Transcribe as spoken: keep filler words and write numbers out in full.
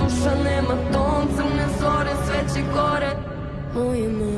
duša nema ton, crne zore, sve će gore. Moje, moje